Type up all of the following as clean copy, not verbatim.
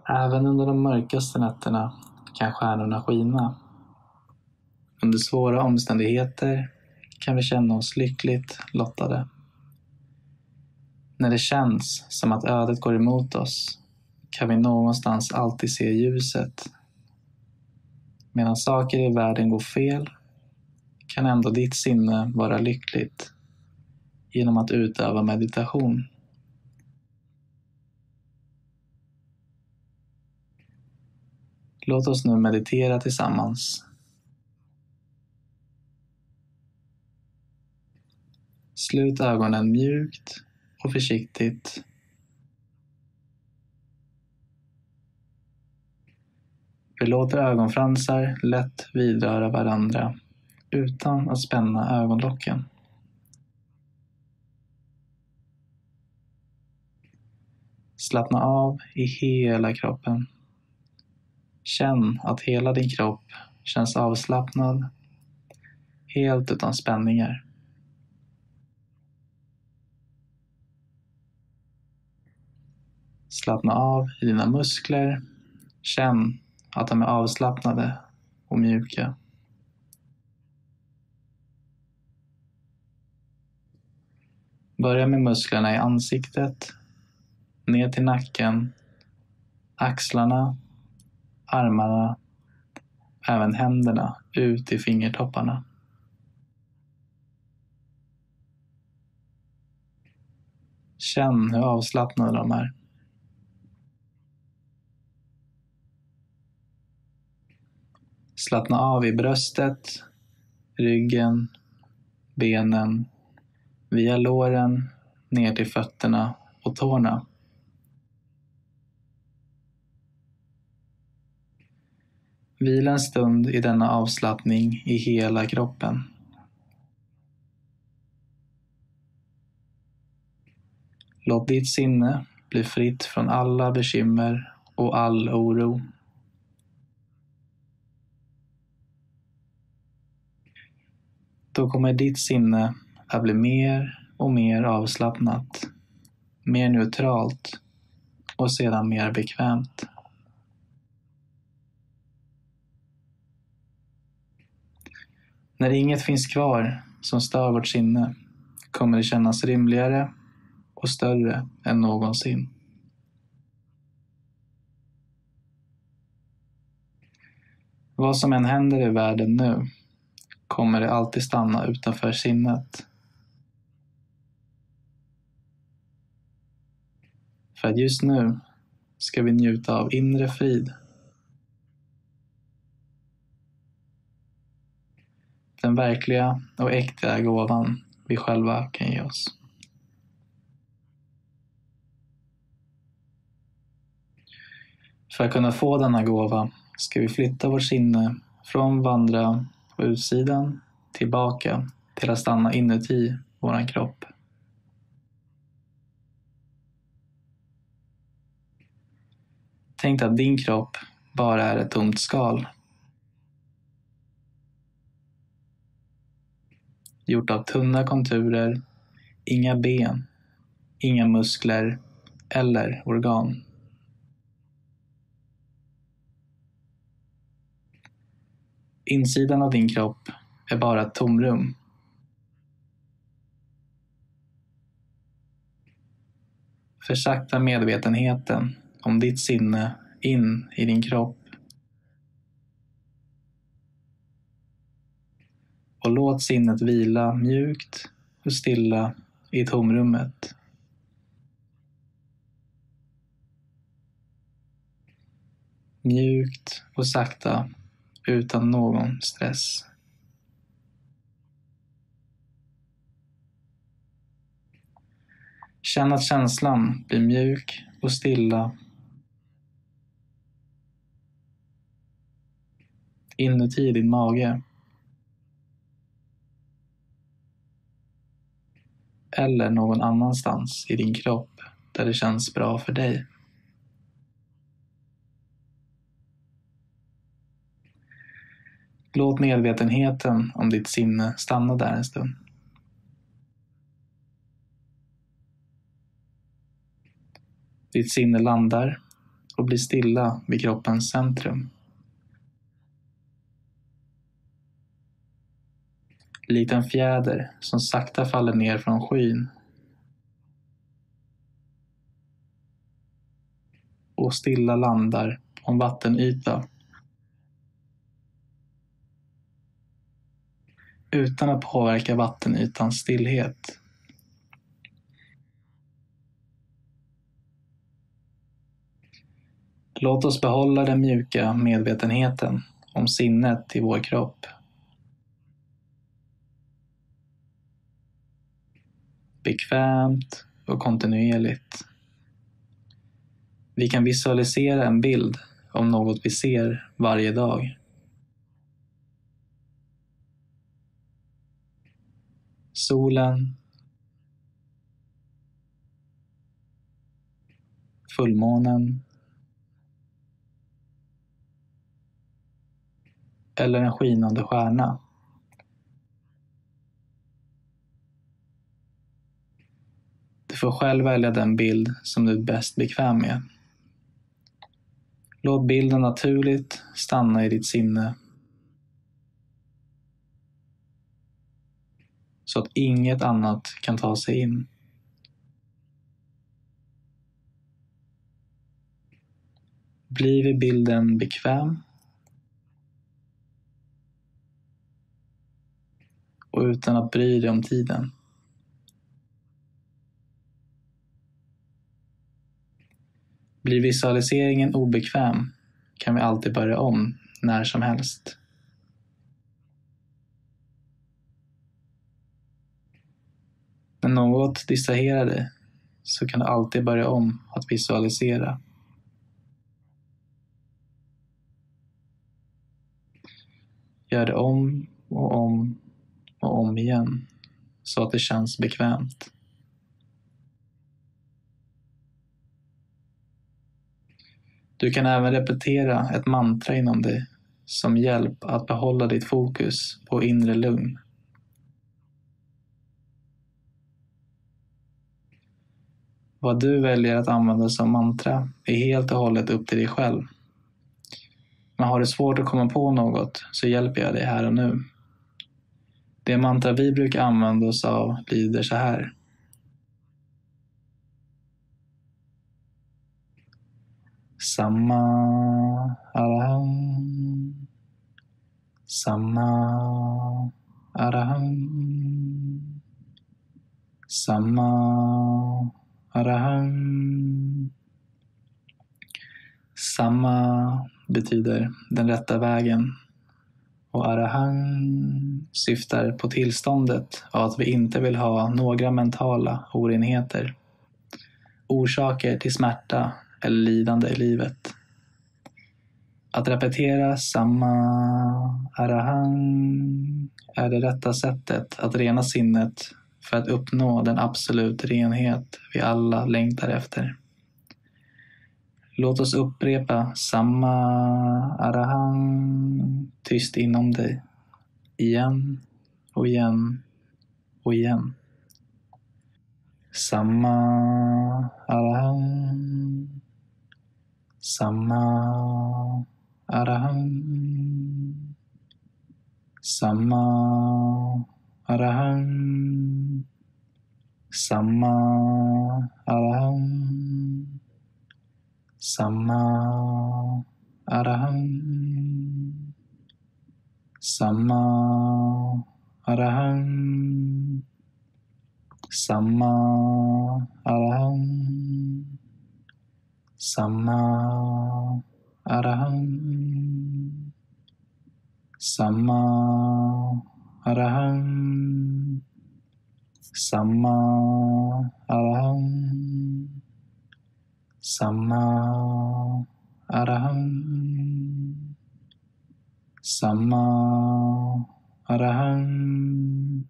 Även under de mörkaste nätterna kan stjärnorna skina. Under svåra omständigheter kan vi känna oss lyckligt lottade. När det känns som att ödet går emot oss kan vi någonstans alltid se ljuset. Medan saker i världen går fel kan ändå ditt sinne vara lyckligt genom att utöva meditation. Låt oss nu meditera tillsammans. Slut ögonen mjukt och försiktigt. Vi låter ögonfransar lätt vidröra varandra utan att spänna ögonlocken. Slappna av i hela kroppen. Känn att hela din kropp känns avslappnad, helt utan spänningar. Slappna av i dina muskler. Känn att de är avslappnade och mjuka. Börja med musklerna i ansiktet, ner till nacken, axlarna, armarna, även händerna ut i fingertopparna. Känn hur avslappnade de är. Slappna av i bröstet, ryggen, benen, via låren, ner till fötterna och tårna. Vila en stund i denna avslappning i hela kroppen. Låt ditt sinne bli fritt från alla bekymmer och all oro. Då kommer ditt sinne att bli mer och mer avslappnat, mer neutralt och sedan mer bekvämt. När inget finns kvar som stör vårt sinne kommer det kännas rymligare och större än någonsin. Vad som än händer i världen nu kommer det alltid stanna utanför sinnet. För att just nu ska vi njuta av inre frid. Den verkliga och äkta gåvan vi själva kan ge oss. För att kunna få denna gåva ska vi flytta vårt sinne från vandra på utsidan tillbaka till att stanna inuti våran kropp. Tänk att din kropp bara är ett tomt skal. Gjort av tunna konturer, inga ben, inga muskler eller organ. Insidan av din kropp är bara ett tomrum. Försakta medvetenheten om ditt sinne in i din kropp. Och låt sinnet vila mjukt och stilla i tomrummet. Mjukt och sakta utan någon stress. Känn att känslan blir mjuk och stilla inuti din mage. Eller någon annanstans i din kropp där det känns bra för dig. Låt medvetenheten om ditt sinne stanna där en stund. Ditt sinne landar och bli stilla vid kroppens centrum. Likt en fjäder som sakta faller ner från skyn och stilla landar på en vattenyta utan att påverka vattenytans stillhet. Låt oss behålla den mjuka medvetenheten om sinnet i vår kropp. Bekvämt och kontinuerligt. Vi kan visualisera en bild om något vi ser varje dag. Solen, fullmånen eller en skinande stjärna. Du får själv välja den bild som du är bäst bekväm med. Låt bilden naturligt stanna i ditt sinne så att inget annat kan ta sig in. Bli vid bilden bekväm och utan att bry dig om tiden. Blir visualiseringen obekväm kan vi alltid börja om när som helst. När något distraherar dig så kan du alltid börja om att visualisera. Gör det om och om och om igen så att det känns bekvämt. Du kan även repetera ett mantra inom dig som hjälp att behålla ditt fokus på inre lugn. Vad du väljer att använda som mantra är helt och hållet upp till dig själv. Men har du svårt att komma på något så hjälper jag dig här och nu. Det mantra vi brukar använda oss av lyder så här. Samma araham. Samma araham. Samma araham. Samma betyder den rätta vägen och araham syftar på tillståndet av att vi inte vill ha några mentala orenheter, orsaker till smärta eller lidande i livet. Att repetera samma araham är det rätta sättet att rena sinnet för att uppnå den absolut renhet vi alla längtar efter. Låt oss upprepa samma araham tyst inom dig. Igen och igen och igen. Samma araham. Samma araham. Samma araham. Samma araham. Samma araham. Samma araham. Samma araham. Samma araham. Samma araham. Samma araham. Samma araham. Samma araham.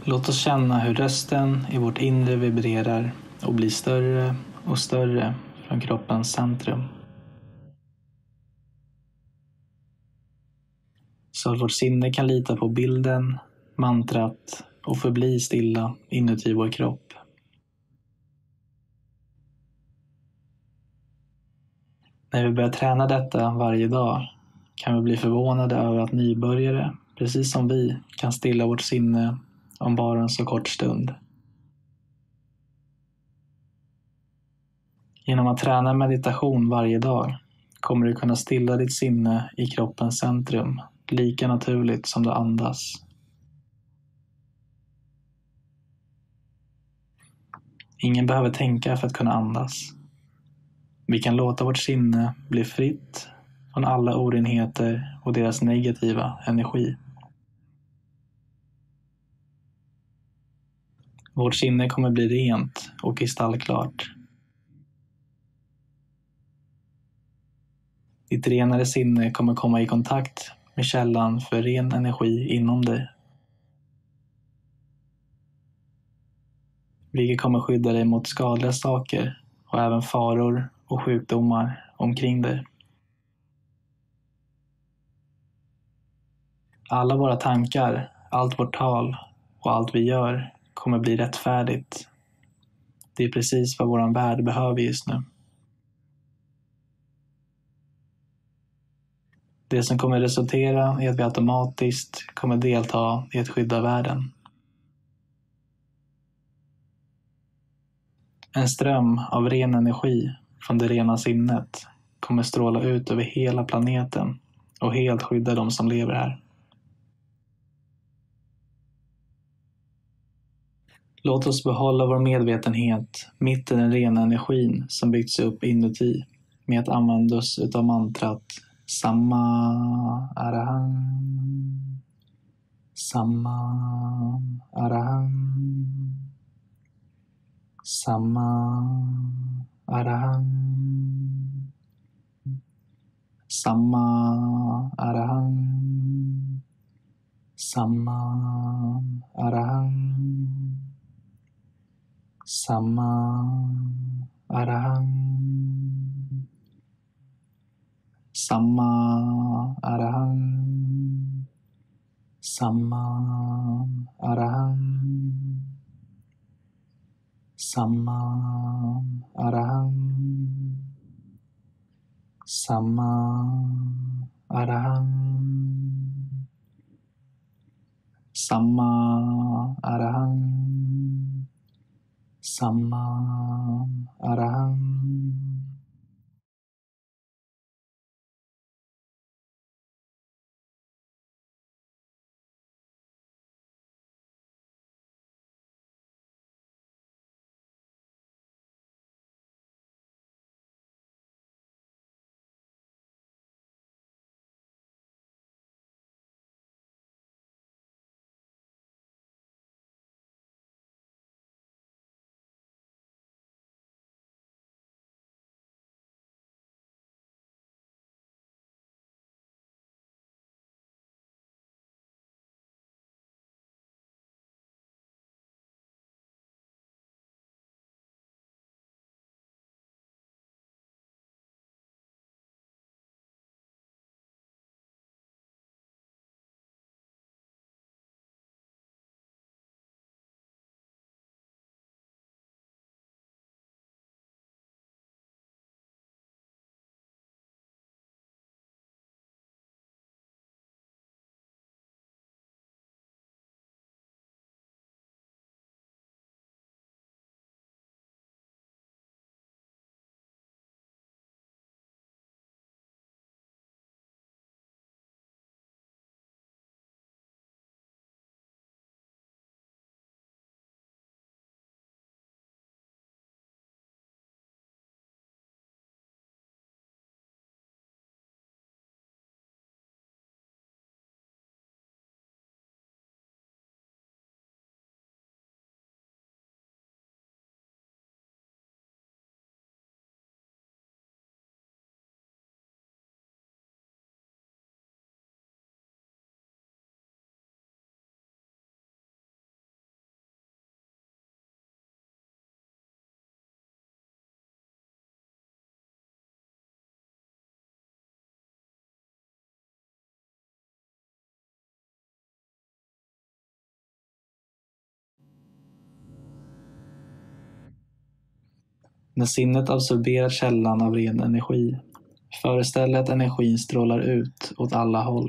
Låt oss känna hur rösten i vårt inre vibrerar och blir större och större från kroppens centrum. Så att vårt sinne kan lita på bilden, mantrat och förbli stilla inuti vår kropp. När vi börjar träna detta varje dag kan vi bli förvånade över att nybörjare, precis som vi, kan stilla vårt sinne om bara en så kort stund. Genom att träna meditation varje dag kommer du kunna stilla ditt sinne i kroppens centrum lika naturligt som du andas. Ingen behöver tänka för att kunna andas. Vi kan låta vårt sinne bli fritt från alla orenheter och deras negativa energi. Vårt sinne kommer bli rent och kristallklart. Ditt renare sinne kommer komma i kontakt med källan för ren energi inom dig. Vilket kommer skydda dig mot skadliga saker och även faror och sjukdomar omkring dig. Alla våra tankar, allt vårt tal och allt vi gör kommer bli rättfärdigt. Det är precis vad vår värld behöver just nu. Det som kommer resultera i att vi automatiskt kommer delta i att skydda världen. En ström av ren energi från det rena sinnet kommer stråla ut över hela planeten och helt skydda de som lever här. Låt oss behålla vår medvetenhet mitt i den rena energin som byggts upp inuti med att använda oss utav mantrat Samma Araham, Samma Araham, Samma Araham, Samma Araham, Samma Araham, Samma Araham, Samma Araham, Samma Araham, Samma Araham, Samma Araham, Samma Araham, Samma Araham. När sinnet absorberar källan av ren energi, föreställ att energin strålar ut åt alla håll.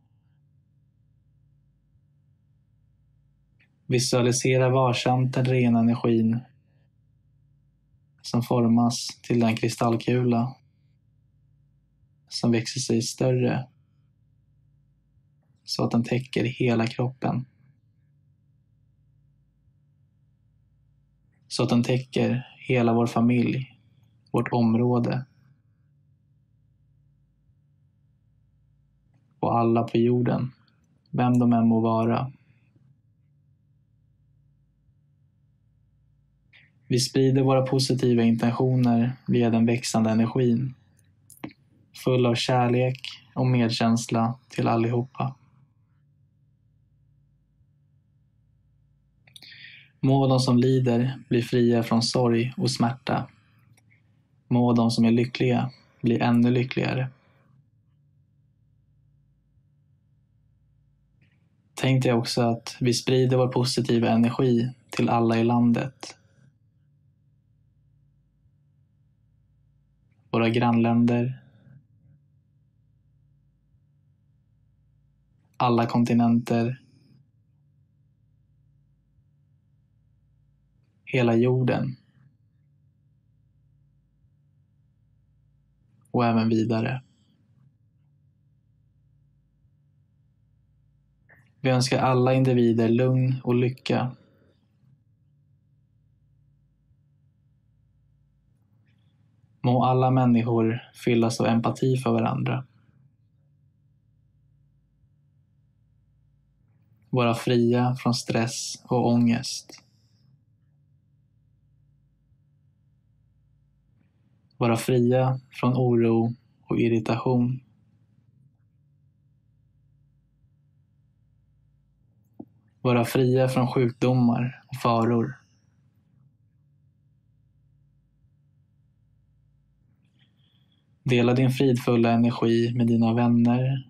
Visualisera varsamt den rena energin som formas till den kristallkula som växer sig större så att den täcker hela kroppen. Så att den täcker hela vår familj, vårt område och alla på jorden, vem de än må vara. Vi sprider våra positiva intentioner via den växande energin, full av kärlek och medkänsla till allihopa. Må de som lider bli fria från sorg och smärta. Må de som är lyckliga bli ännu lyckligare. Tänk dig också att vi sprider vår positiva energi till alla i landet. Våra grannländer, alla kontinenter, hela jorden och även vidare. Vi önskar alla individer lugn och lycka. Må alla människor fyllas av empati för varandra. Vara fria från stress och ångest. Vara fria från oro och irritation. Vara fria från sjukdomar och faror. Dela din fridfulla energi med dina vänner,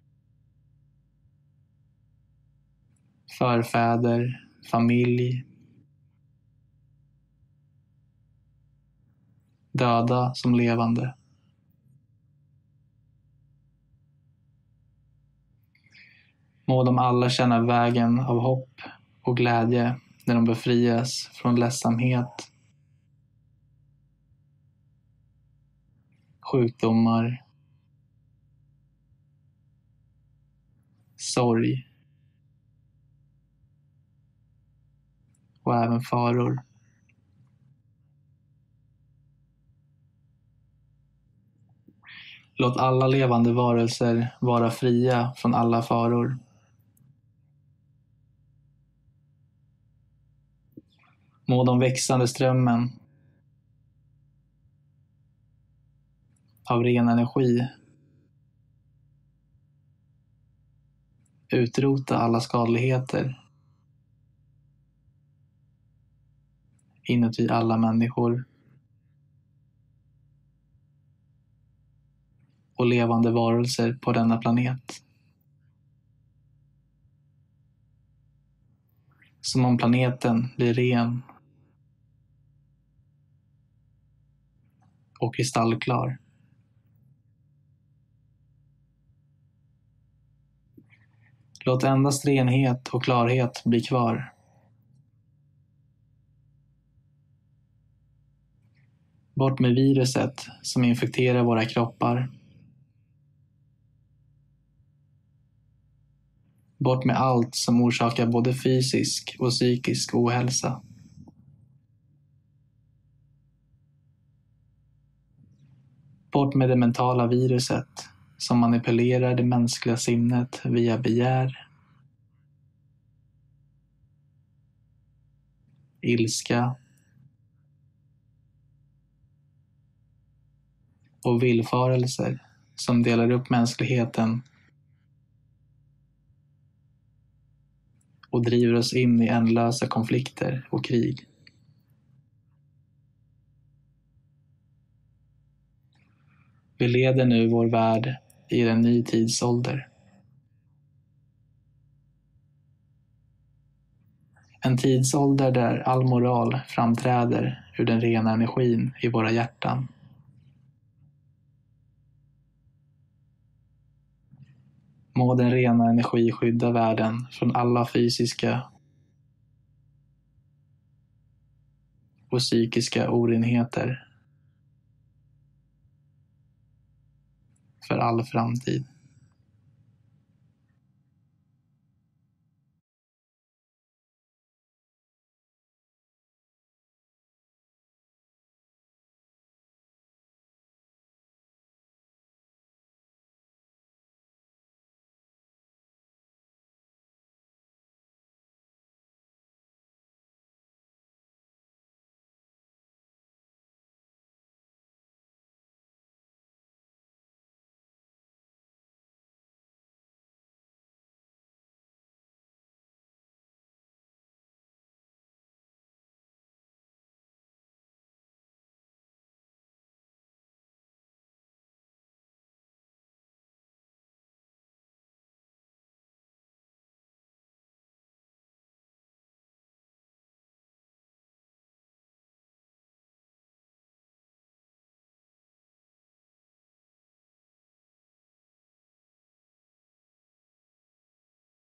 förfäder, familj, döda som levande. Må de alla känna vägen av hopp och glädje när de befrias från ledsamhet, sjukdomar, sorg och även faror. Låt alla levande varelser vara fria från alla faror. Må de växande strömmen av ren energi utrota alla skadligheter inuti alla människor och levande varelser på denna planet. Som om planeten blir ren och kristallklar. Låt endast renhet och klarhet bli kvar. Bort med viruset som infekterar våra kroppar. Bort med allt som orsakar både fysisk och psykisk ohälsa. Bort med det mentala viruset som manipulerar det mänskliga sinnet via begär, ilska och villfarelser som delar upp mänskligheten och driver oss in i ändlösa konflikter och krig. Vi leder nu vår värld i en ny tidsålder. En tidsålder där all moral framträder ur den rena energin i våra hjärtan. Må den rena energi skydda världen från alla fysiska och psykiska orenheter för all framtid.